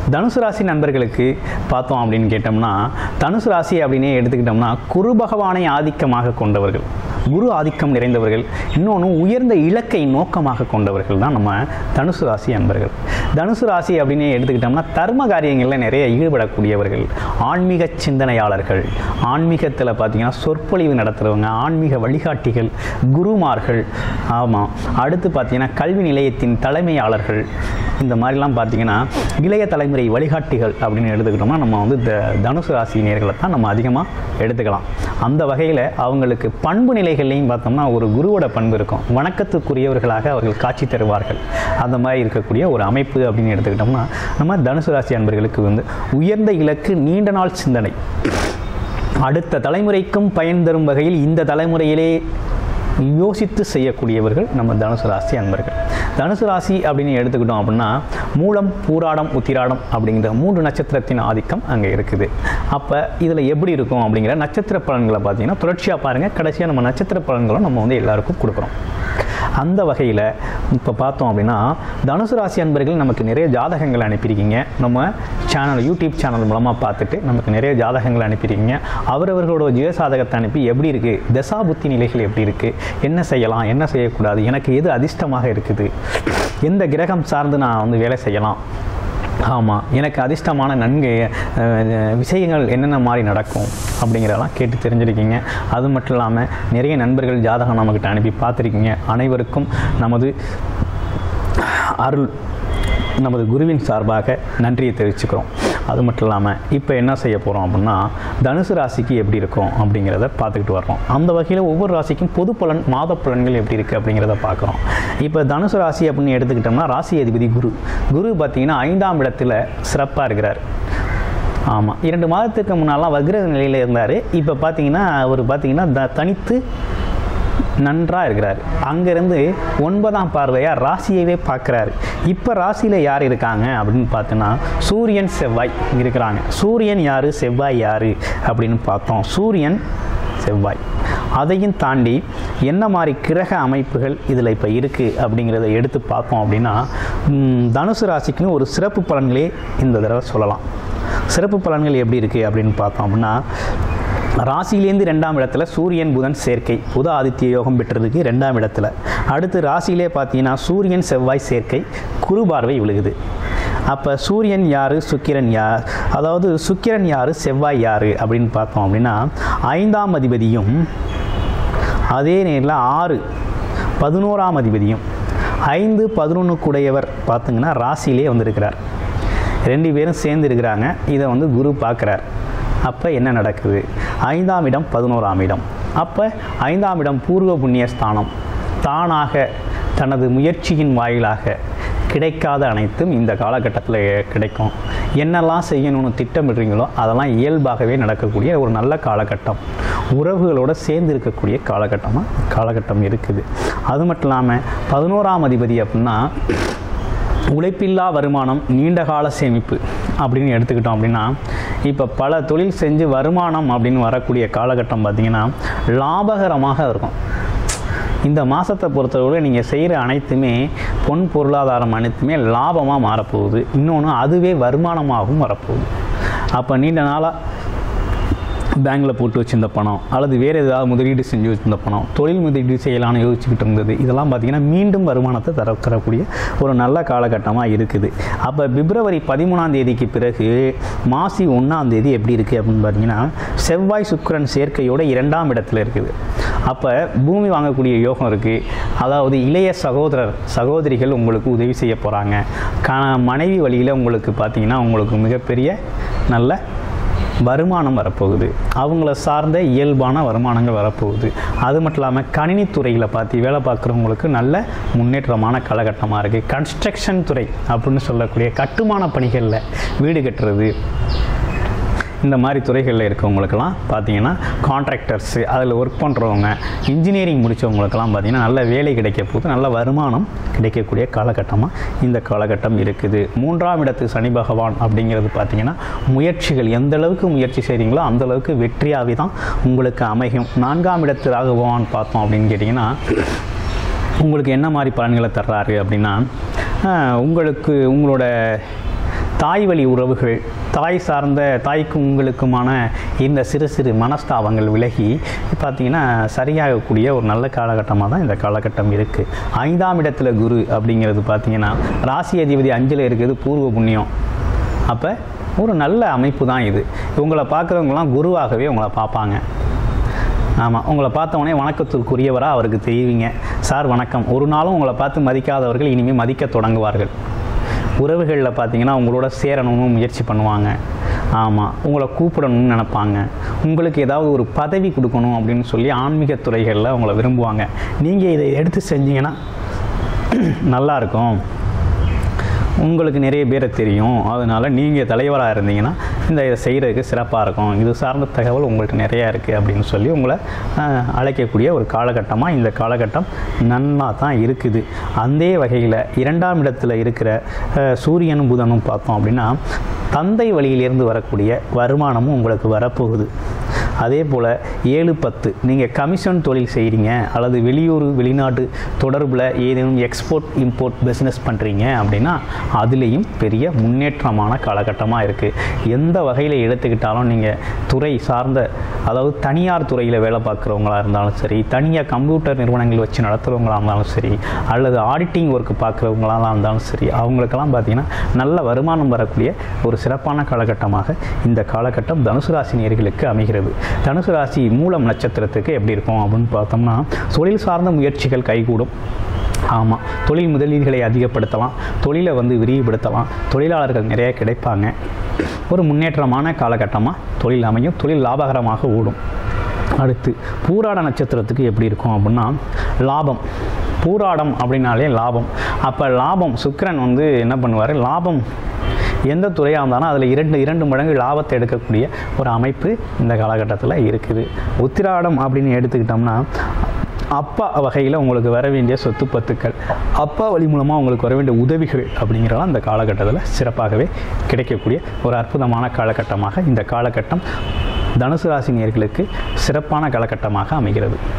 தனுசு ராசி நண்பர்களுக்கு பார்த்தோம் அப்படின்னு கேட்டோம்னா, தனுசு ராசி அப்படின்னே எடுத்துக்கிட்டோம்னா குரு பகவானை ஆதிக்கமாக கொண்டவர்கள், குரு ஆதிக்கம் நிறைந்தவர்கள், இன்னொன்று உயர்ந்த இலக்கை நோக்கமாக கொண்டவர்கள் தான் நம்ம தனுசு ராசி அன்பர்கள். தனுசு ராசி அப்படின்னே எடுத்துக்கிட்டோம்னா தர்ம காரியங்களில் நிறைய ஈடுபடக்கூடியவர்கள், ஆன்மீக சிந்தனையாளர்கள், ஆன்மீகத்தில் பார்த்தீங்கன்னா சொற்பொழிவு நடத்துகிறவங்க, ஆன்மீக வழிகாட்டிகள், குருமார்கள். ஆமாம், அடுத்து பார்த்தீங்கன்னா கல்வி நிலையத்தின் தலைமையாளர்கள். இந்த மாதிரிலாம் பார்த்தீங்கன்னா இளைய தலைமுறை வழிகாட்டிகள் அப்படின்னு எடுத்துக்கிட்டோம்னா நம்ம வந்து தனுசு ராசி நேர்களை தான் நம்ம அதிகமாக எடுத்துக்கலாம். அந்த வகையில் அவங்களுக்கு பண்பு நிலைகள்லையும் பார்த்தோம்னா ஒரு குருவோட பண்பு இருக்கும். வணக்கத்துக்குரியவர்களாக அவர்கள் காட்சி தருவார்கள். அந்த மாதிரி இருக்கக்கூடிய ஒரு அமைப்பு அப்படின்னு எடுத்துக்கிட்டோம்னா நம்ம தனுசு ராசி அன்பர்களுக்கு வந்து உயர்ந்த இலக்கு, நீண்ட நாள் சிந்தனை, அடுத்த தலைமுறைக்கும் பயன் தரும் வகையில் இந்த தலைமுறையிலே யோசித்து செய்யக்கூடியவர்கள் நம்ம தனுசு ராசி அன்பர்கள். தனுசு ராசி அப்படின்னு எடுத்துக்கிட்டோம் அப்படின்னா மூலம், பூராடம், உத்திராடம் அப்படிங்கிற 3 நட்சத்திரத்தின் ஆதிக்கம் அங்கே இருக்குது. அப்போ இதில் எப்படி இருக்கும் அப்படிங்கிற நட்சத்திர பலன்களை பார்த்தீங்கன்னா தொடர்ச்சியாக பாருங்கள். கடைசியாக நம்ம நட்சத்திர பலன்களும் நம்ம வந்து எல்லாருக்கும் கொடுக்குறோம். அந்த வகையில் இப்போ பார்த்தோம் அப்படின்னா தனுசு ராசி அன்பர்கள் நமக்கு நிறைய ஜாதகங்கள் அனுப்பியிருக்கீங்க. நம்ம சேனல், யூடியூப் சேனல் மூலமாக பார்த்துட்டு நமக்கு நிறைய ஜாதகங்கள் அனுப்பியிருக்கீங்க. அவரவர்களோட ஜீவசாதகத்தை அனுப்பி எப்படி இருக்குது, தசா புத்தி நிலைகள் எப்படி இருக்குது, என்ன செய்யலாம், என்ன செய்யக்கூடாது, எனக்கு எது அதிர்ஷ்டமாக இருக்குது, எந்த கிரகம் சார்ந்து நான் வந்து வேலை செய்யலாம், ஆமாம் எனக்கு அதிர்ஷ்டமான நன்கு விஷயங்கள் என்னென்ன மாதிரி நடக்கும் அப்படிங்கிறதெல்லாம் கேட்டு தெரிஞ்சிருக்கீங்க. அது மட்டும் இல்லாமல் நிறைய நண்பர்கள் ஜாதகம் நம்மக்கிட்ட அனுப்பி பார்த்துருக்கீங்க. அனைவருக்கும் நமது அருள், நமது குருவின் சார்பாக நன்றியை தெரிவிச்சுக்கிறோம். அது மட்டும் இல்லாமல் இப்போ என்ன செய்ய போகிறோம் அப்படின்னா தனுசு ராசிக்கு எப்படி இருக்கும் அப்படிங்கிறத பார்த்துக்கிட்டு வரோம். அந்த வகையில் ஒவ்வொரு ராசிக்கும் பொது பலன், மாத பலன்கள் எப்படி இருக்குது அப்படிங்கிறத பார்க்குறோம். இப்போ தனுசு ராசி அப்படின்னு எடுத்துக்கிட்டோம்னா ராசி அதிபதி குரு. குரு பார்த்திங்கன்னா 5ஆம் இடத்துல சிறப்பாக இருக்கிறார். ஆமாம், 2 மாதத்துக்கு முன்னாலாம் வக்ர நிலையில் இருந்தார். இப்போ பார்த்தீங்கன்னா அவர் பார்த்தீங்கன்னா தனித்து நன்றாக இருக்கிறார். அங்கேருந்து 9ஆம் பார்வையாக ராசியவே பார்க்குறாரு. இப்போ ராசியில் யார் இருக்காங்க அப்படின்னு பார்த்தோன்னா சூரியன், செவ்வாய் இருக்கிறாங்க. சூரியன் யார், செவ்வாய் யார் அப்படின்னு பார்த்தோம். சூரியன், செவ்வாய். அதையும் தாண்டி என்ன மாதிரி கிரக அமைப்புகள் இதில் இப்போ இருக்குது அப்படிங்கிறத எடுத்து பார்த்தோம் அப்படின்னா தனுசு ராசிக்குன்னு ஒரு சிறப்பு பலன்களே இந்த தடவை சொல்லலாம். சிறப்பு பலன்கள் எப்படி இருக்குது அப்படின்னு பார்த்தோம் அப்படின்னா ராசியிலேருந்து 2ஆம் இடத்துல சூரியன் புதன் சேர்க்கை, புத ஆதித்ய யோகம் பெற்றதுக்கு 2ஆம் இடத்துல. அடுத்து ராசியிலே பார்த்தீங்கன்னா சூரியன் செவ்வாய் சேர்க்கை, குரு பார்வை விழுகுது. அப்போ சூரியன் யார், சுக்கிரன் யார், அதாவது சுக்கிரன் யார், செவ்வாய் யார் அப்படின்னு பார்த்தோம் அப்படின்னா 5ஆம் அதிபதியும் அதே நேரில் 6, 11ஆம் அதிபதியும் 5, 11 கூடையவர் பார்த்திங்கன்னா ராசியிலே வந்திருக்கிறார். 2 பேரும் சேர்ந்து இருக்கிறாங்க. இதை வந்து குரு பார்க்குறார். அப்போ என்ன நடக்குது, 5ஆம் இடம், 11ஆம் இடம். அப்போ 5ஆம் இடம் பூர்வ புண்ணிய ஸ்தானம். தானாக தனது முயற்சியின் வாயிலாக கிடைக்காத அனைத்தும் இந்த காலகட்டத்தில் கிடைக்கும். என்னெல்லாம் செய்யணும்னு திட்டமிடுறீங்களோ அதெல்லாம் இயல்பாகவே நடக்கக்கூடிய ஒரு நல்ல காலகட்டம். உறவுகளோடு சேர்ந்து இருக்கக்கூடிய காலகட்டம் இருக்குது. அது மட்டும் இல்லாமல் 11ஆம் அதிபதி அப்படின்னா உழைப்பில்லா வருமானம், நீண்டகால சேமிப்பு அப்படின்னு எடுத்துக்கிட்டோம் அப்படின்னா இப்போ பல தொழில் செஞ்சு வருமானம் அப்படின்னு வரக்கூடிய காலகட்டம் பார்த்திங்கன்னா லாபகரமாக இருக்கும். இந்த மாதத்தை பொறுத்தவரை நீங்கள் செய்கிற அனைத்துமே பொன் பொருளாதாரம் அனைத்துமே லாபமாக மாறப்போகுது. இன்னொன்று அதுவே வருமானமாகவும் வரப்போகுது. அப்போ நீண்ட நாளாக பேங்கில் போட்டு வச்சுருந்த பணம் அல்லது வேறு ஏதாவது முதலீடு செஞ்சு வச்சுருந்த பணம், தொழில் முதலீடு செய்யலான்னு யோசிச்சுக்கிட்டு இருந்தது, இதெல்லாம் பார்த்திங்கன்னா மீண்டும் வருமானத்தை தரக்கூடிய ஒரு நல்ல காலகட்டமாக இருக்குது. அப்போ பிப்ரவரி 13ஆம் தேதிக்கு பிறகு மாசி 1ஆம் தேதி எப்படி இருக்குது அப்படின்னு பார்த்தீங்கன்னா செவ்வாய் சுக்கிரன் சேர்க்கையோட 2ஆம் இடத்துல இருக்குது. அப்போ பூமி வாங்கக்கூடிய யோகம் இருக்குது. அதாவது இளைய சகோதரிகள் உங்களுக்கு உதவி செய்ய போகிறாங்க. மனைவி வழியில் உங்களுக்கு பார்த்திங்கன்னா உங்களுக்கு மிகப்பெரிய நல்ல வருமானம் வரப்போகுது. அவங்கள சார்ந்த இயல்பான வருமானங்கள் வரப்போகுது. அது மட்டும் இல்லாமல் கணினித்துறையில் வேலை பார்க்குறவங்களுக்கு நல்ல முன்னேற்றமான காலகட்டமாக இருக்குது. கன்ஸ்ட்ரக்ஷன் துறை அப்படின்னு சொல்லக்கூடிய கட்டுமான பணிகளில், வீடு கட்டுறது, இந்த மாதிரி துறைகளில் இருக்கவங்களுக்கெல்லாம் பார்த்தீங்கன்னா கான்ட்ராக்டர்ஸு, அதில் ஒர்க் பண்ணுறவங்க, இன்ஜினியரிங் முடித்தவங்களுக்கெல்லாம் பார்த்திங்கன்னா நல்ல வேலை கிடைக்க போது, நல்ல வருமானம் கிடைக்கக்கூடிய காலகட்டமாக இந்த காலகட்டம் இருக்குது. 3ஆம் இடத்து சனி பகவான் அப்படிங்கிறது பார்த்திங்கன்னா முயற்சிகள் எந்த அளவுக்கு முயற்சி செய்கிறீங்களோ அந்தளவுக்கு வெற்றியாகவே தான் உங்களுக்கு அமையும். 4ஆம் இடத்து ராகு பகவான் பார்த்தோம் அப்படின்னு கேட்டிங்கன்னா உங்களுக்கு என்ன மாதிரி பலன்களை தர்றாரு அப்படின்னா உங்களுக்கு உங்களோட தாய் வழி உறவுகள், தாய் சார்ந்த தாய்க்கும் உங்களுக்குமான இந்த சிறு சிறு மனஸ்தாபங்கள் விலகி பார்த்திங்கன்னா சரியாகக்கூடிய ஒரு நல்ல காலகட்டமாக தான் இந்த காலகட்டம் இருக்குது. 5ஆம் இடத்துல குரு அப்படிங்கிறது பார்த்திங்கன்னா ராசி அதிபதி 5ல் இருக்குது, பூர்வ புண்ணியம். அப்போ ஒரு நல்ல அமைப்பு தான் இது. உங்களை பார்க்குறவங்களாம் குருவாகவே உங்களை பார்ப்பாங்க. ஆமாம், உங்களை பார்த்தவொடனே வணக்கத்திற்குரியவராக அவருக்கு தெரிவிங்க. சார் வணக்கம். ஒரு நாளும் உங்களை பார்த்து மதிக்காதவர்கள் இனிமேல் மதிக்க தொடங்குவார்கள். உறவுகளில் பார்த்தீங்கன்னா உங்களோட சேரணும்னு முயற்சி பண்ணுவாங்க. ஆமாம், உங்களை கூப்பிடணும்னு நினைப்பாங்க. உங்களுக்கு ஏதாவது ஒரு பதவி கொடுக்கணும் அப்படின்னு சொல்லி ஆன்மீக துறைகளில் உங்களை விரும்புவாங்க. நீங்கள் இதை எடுத்து செஞ்சீங்கன்னா நல்லாயிருக்கும். உங்களுக்கு நிறைய பேரை தெரியும், அதனால் நீங்கள் தலைவராக இருந்தீங்கன்னா இதை செய்கிறதுக்கு சிறப்பாக இருக்கும். இது சார்ந்த தகவல் உங்கள்கிட்ட நிறையா இருக்குது அப்படின்னு சொல்லி உங்களை அழைக்கக்கூடிய ஒரு காலகட்டமாக இந்த காலகட்டம் நன்னா தான் இருக்குது. அந்த வகையில் 2ஆம் இடத்துல இருக்கிற சூரியனும் புதனும் பார்த்தோம் அப்படின்னா தந்தை வழியிலிருந்து வரக்கூடிய வருமானமும் உங்களுக்கு வரப்போகுது. அதே போல் 7-10 நீங்கள் கமிஷன் தொழில் செய்கிறீங்க அல்லது வெளியூர் வெளிநாட்டு தொடர்பில் ஏதேனும் எக்ஸ்போர்ட் இம்போர்ட் பிஸ்னஸ் பண்ணுறீங்க அப்படின்னா அதுலேயும் பெரிய முன்னேற்றமான காலகட்டமாக இருக்குது. எந்த வகையில் எடுத்துக்கிட்டாலும் நீங்கள் துறை சார்ந்த, அதாவது தனியார் துறையில் வேலை பார்க்குறவங்களாக இருந்தாலும் சரி, தனியாக கம்ப்யூட்டர் நிறுவனங்கள் வச்சு நடத்துகிறவங்களாக இருந்தாலும் சரி, அல்லது ஆடிட்டிங் ஒர்க்கு பார்க்குறவங்களாக இருந்தாலும் சரி, அவங்களுக்கெல்லாம் பார்த்திங்கன்னா நல்ல வருமானம் வரக்கூடிய ஒரு சிறப்பான காலகட்டமாக இந்த காலகட்டம் தனுசு ராசி நேயர்களுக்கு அமைகிறது. தனுசு ராசி மூலம் நட்சத்திரத்துக்கு எப்படி இருக்கும் அப்படின்னு பார்த்தோம்னா தொழில் சார்ந்த முயற்சிகள் கைகூடும். ஆமாம், தொழில் முதலீடுகளை அதிகப்படுத்தலாம், தொழிலை விரிவுபடுத்தலாம், தொழிலாளர்கள் நிறைய கிடைப்பாங்க. ஒரு முன்னேற்றமான காலகட்டமாக தொழில் அமையும், தொழில் லாபகரமாக ஓடும். அடுத்து பூராட நட்சத்திரத்துக்கு எப்படி இருக்கும் அப்படின்னா லாபம். பூராடம் அப்படின்னாலே லாபம். அப்போ லாபம் சுக்கிரன் என்ன பண்ணுவார், லாபம் எந்த துறையாக இருந்தாலும் அதில் இரண்டு மடங்கு லாபத்தை எடுக்கக்கூடிய ஒரு அமைப்பு இந்த காலகட்டத்தில் இருக்குது. உத்திராடம் அப்படின்னு எடுத்துக்கிட்டோம்னா அப்பா வகையில் உங்களுக்கு வர வேண்டிய சொத்து பத்துக்கள், அப்பா வழி மூலமாக உங்களுக்கு வர வேண்டிய உதவிகள் அப்படிங்கிறதெல்லாம் இந்த காலகட்டத்தில் சிறப்பாகவே கிடைக்கக்கூடிய ஒரு அற்புதமான காலகட்டமாக இந்த காலகட்டம் தனுசு ராசி நேயர்களுக்கு சிறப்பான காலகட்டமாக அமைகிறது.